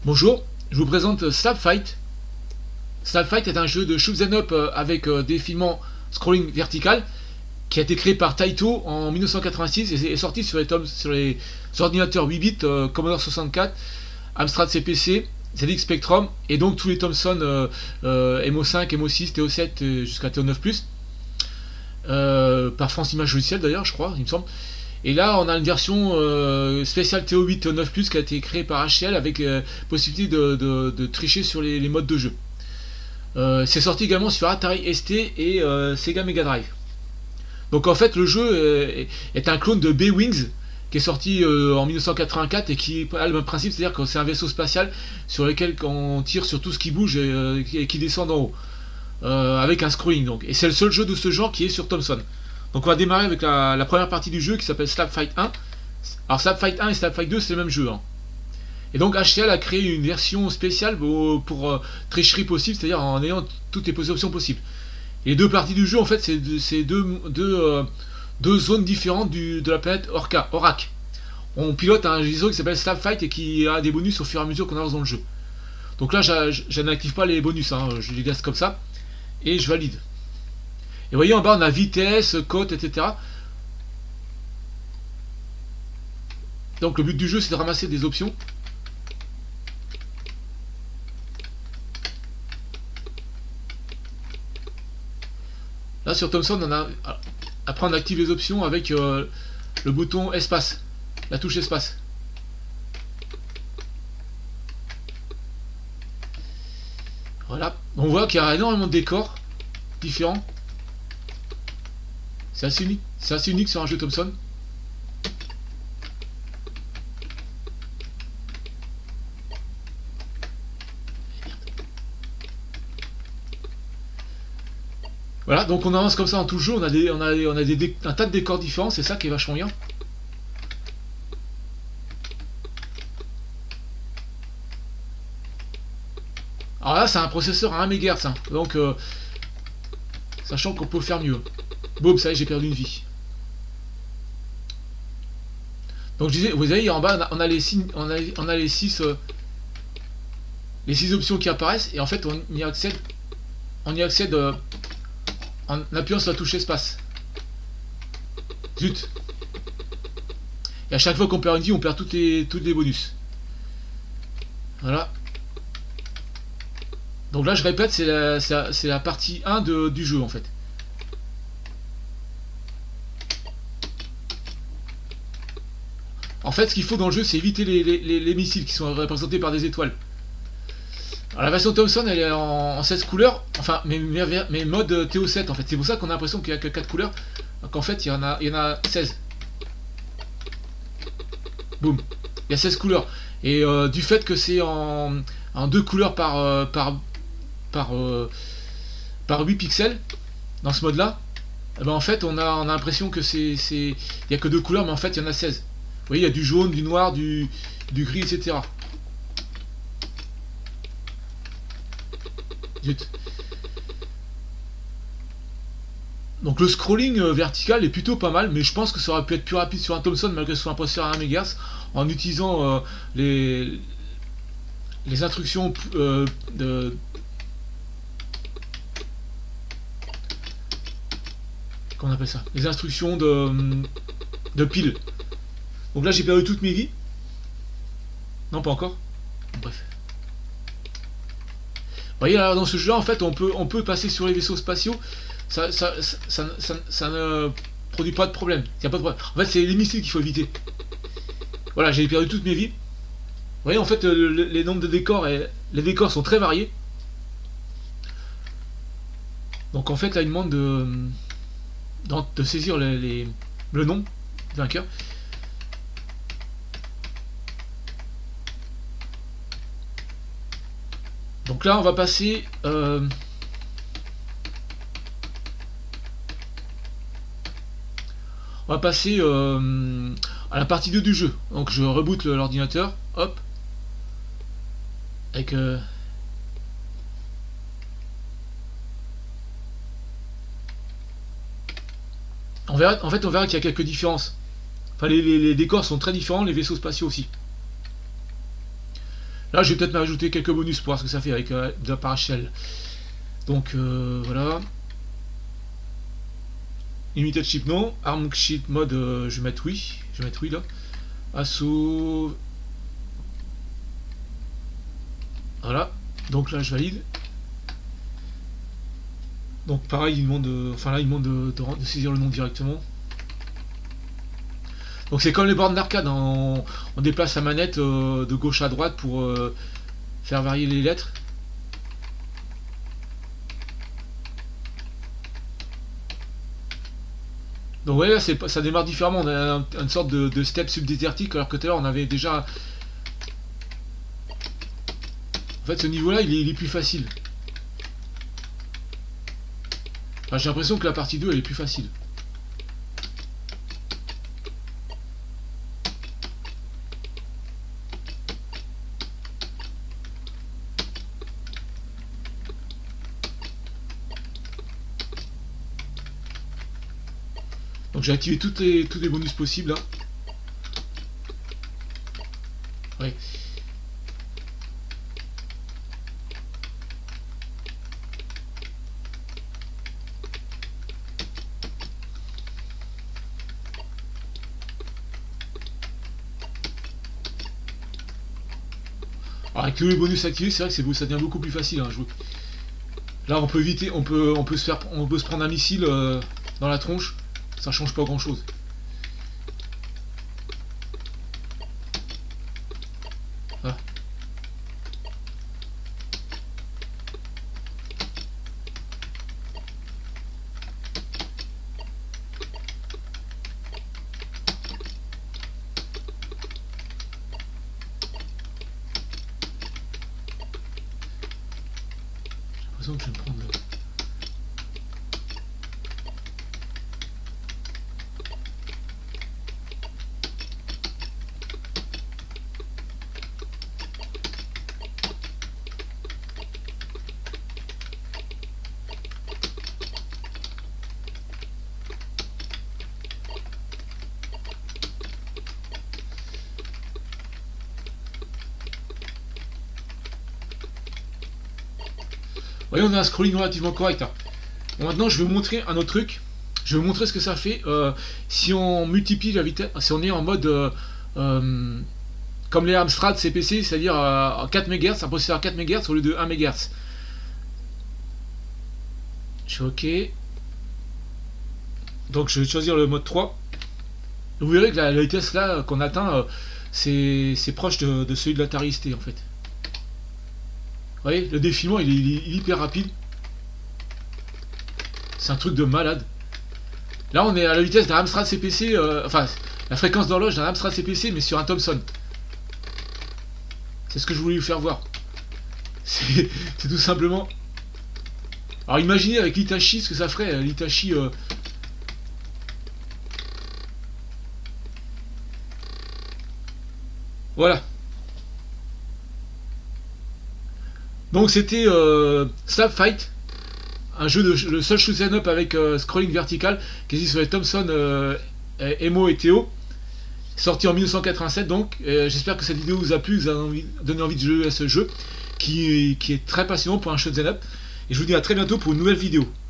Bonjour, je vous présente Slap Fight. Slap Fight est un jeu de shoot 'em up avec défilement scrolling vertical qui a été créé par Taito en 1986 et est sorti sur les ordinateurs 8 bits Commodore 64, Amstrad CPC, ZX Spectrum et donc tous les Thomson MO5, MO6, TO7 jusqu'à TO9+, par France Images Logicielles d'ailleurs, je crois, il me semble. Et là, on a une version spéciale TO8 TO9+, qui a été créée par HCL avec possibilité de tricher sur les modes de jeu. C'est sorti également sur Atari ST et Sega Mega Drive. Donc en fait, le jeu est un clone de B-Wings qui est sorti en 1984 et qui a le même principe, c'est-à-dire que c'est un vaisseau spatial sur lequel on tire sur tout ce qui bouge et qui descend d'en haut, avec un scrolling donc. Et c'est le seul jeu de ce genre qui est sur Thomson. Donc on va démarrer avec la première partie du jeu qui s'appelle Slap Fight 1. Alors Slap Fight 1 et Slap Fight 2 c'est le même jeu. Et donc HCL a créé une version spéciale pour tricherie possible, c'est-à-dire en ayant toutes les options possibles. Et les deux parties du jeu en fait c'est deux zones différentes de la planète Orak. On pilote un vaisseau qui s'appelle Slap Fight et qui a des bonus au fur et à mesure qu'on avance dans le jeu. Donc là je n'active pas les bonus, je les laisse comme ça et je valide. Et vous voyez en bas on a vitesse, côte, etc. Donc le but du jeu c'est de ramasser des options. Là sur Thomson on a. Après on active les options avec le bouton espace, la touche espace. Voilà, on voit qu'il y a énormément de décors différents. C'est assez unique sur un jeu Thomson. Voilà, donc on avance comme ça dans tout le jeu, on a un tas de décors différents, c'est ça qui est vachement bien. Alors là c'est un processeur à 1 MHz, donc sachant qu'on peut faire mieux. Boum, ça y est, j'ai perdu une vie. Donc je disais, vous voyez en bas on a les 6 options qui apparaissent et en fait on y accède en appuyant sur la touche espace. Zut. Et à chaque fois qu'on perd une vie, on perd toutes les bonus. Voilà. Donc là je répète, c'est la partie 1 du jeu en fait. En fait, ce qu'il faut dans le jeu, c'est éviter les missiles qui sont représentés par des étoiles. Alors, la version Thomson, elle est en 16 couleurs, enfin, mais mode TO7 en fait. C'est pour ça qu'on a l'impression qu'il n'y a que 4 couleurs. Donc en fait, il y en a 16. Boum. Il y a 16 couleurs. Et du fait que c'est en 2 couleurs par 8 pixels, dans ce mode-là, eh ben, en fait, on a l'impression que il n'y a que 2 couleurs, mais en fait, il y en a 16. Vous voyez, il y a du jaune, du noir, du gris, etc. Zut. Donc le scrolling vertical est plutôt pas mal, mais je pense que ça aurait pu être plus rapide sur un Thomson malgré que ce soit un processeur à 1 MHz en utilisant les instructions comment on appelle ça, les instructions de pile. Donc là j'ai perdu toutes mes vies. Non, pas encore. Bref. Vous voyez, alors dans ce jeu là en fait on peut passer sur les vaisseaux spatiaux. Ça ne produit pas de problème. Y a pas de problème. En fait c'est les missiles qu'il faut éviter. Voilà, j'ai perdu toutes mes vies. Vous voyez en fait les nombres de décors les décors sont très variés. Donc en fait là il demande de saisir le nom du vainqueur. Donc là on va passer à la partie 2 du jeu. Donc je reboot l'ordinateur, hop, avec on verra qu'il y a quelques différences. Enfin les décors sont très différents, les vaisseaux spatiaux aussi. Là, je vais peut-être m'ajouter quelques bonus pour voir ce que ça fait avec de la parachelle. Donc voilà. Limited ship non. Arm sheet mode, je vais mettre oui. Je vais mettre oui là. Assaut. Voilà. Donc là, je valide. Donc pareil, il demande, enfin là, il demande de saisir le nom directement. Donc c'est comme les bornes d'arcade, hein. On déplace la manette de gauche à droite pour faire varier les lettres. Donc ouais, là, ça démarre différemment, on a une sorte de step subdésertique, alors que tout à l'heure on avait déjà... En fait ce niveau-là il est plus facile. Enfin, j'ai l'impression que la partie 2 elle est plus facile. Donc j'ai activé tous les bonus possibles là. Ouais. Alors avec tous les bonus activés, c'est vrai que ça devient beaucoup plus facile à jouer. Là on peut éviter, on peut se prendre un missile dans la tronche. Ça change pas grand chose. Ah. J'ai l'impression que je vais me prendre le... Vous voyez, on a un scrolling relativement correct. Hein. Bon, maintenant, je vais vous montrer un autre truc. Je vais vous montrer ce que ça fait si on multiplie la vitesse, si on est en mode comme les Amstrad CPC, c'est-à-dire à 4 MHz, un processeur à 4 MHz au lieu de 1 MHz. Je suis OK. Donc je vais choisir le mode 3. Vous verrez que la vitesse là qu'on atteint, c'est proche de celui de l'Atari ST en fait. Vous voyez, le défilement il est hyper rapide. C'est un truc de malade. Là on est à la vitesse d'un Amstrad CPC, enfin la fréquence d'horloge d'un Amstrad CPC mais sur un Thomson. C'est ce que je voulais vous faire voir. C'est tout simplement... Alors imaginez avec l'Hitachi ce que ça ferait, l'Hitachi... Voilà. Donc c'était Slap Fight, un jeu le seul shoot'em up avec scrolling vertical qui existe sur les Thomson Emo et Théo, sorti en 1987 donc. J'espère que cette vidéo vous a plu, vous a donné envie de jouer à ce jeu qui est très passionnant pour un shoot'em up. Et je vous dis à très bientôt pour une nouvelle vidéo.